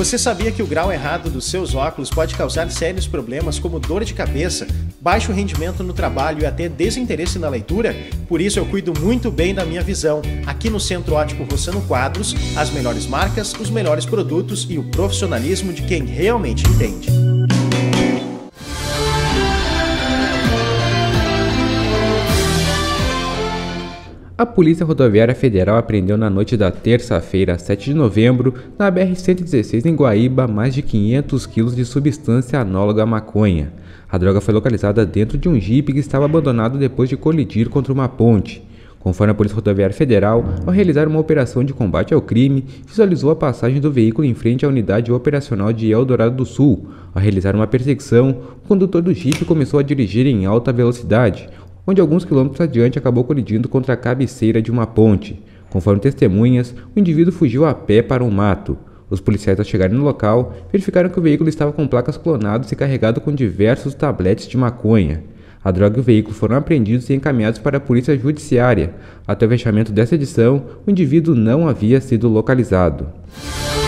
Você sabia que o grau errado dos seus óculos pode causar sérios problemas como dor de cabeça, baixo rendimento no trabalho e até desinteresse na leitura? Por isso eu cuido muito bem da minha visão. Aqui no Centro Óptico Rossano Quadros, as melhores marcas, os melhores produtos e o profissionalismo de quem realmente entende. A Polícia Rodoviária Federal apreendeu na noite da terça-feira, 7 de novembro, na BR-116 em Guaíba, mais de 500 quilos de substância análoga à maconha. A droga foi localizada dentro de um jipe que estava abandonado depois de colidir contra uma ponte. Conforme a Polícia Rodoviária Federal, ao realizar uma operação de combate ao crime, visualizou a passagem do veículo em frente à unidade operacional de Eldorado do Sul. Ao realizar uma perseguição, o condutor do jipe começou a dirigir em alta velocidade, onde alguns quilômetros adiante acabou colidindo contra a cabeceira de uma ponte. Conforme testemunhas, o indivíduo fugiu a pé para um mato. Os policiais, ao chegarem no local, verificaram que o veículo estava com placas clonadas e carregado com diversos tabletes de maconha. A droga e o veículo foram apreendidos e encaminhados para a Polícia Judiciária. Até o fechamento dessa edição, o indivíduo não havia sido localizado.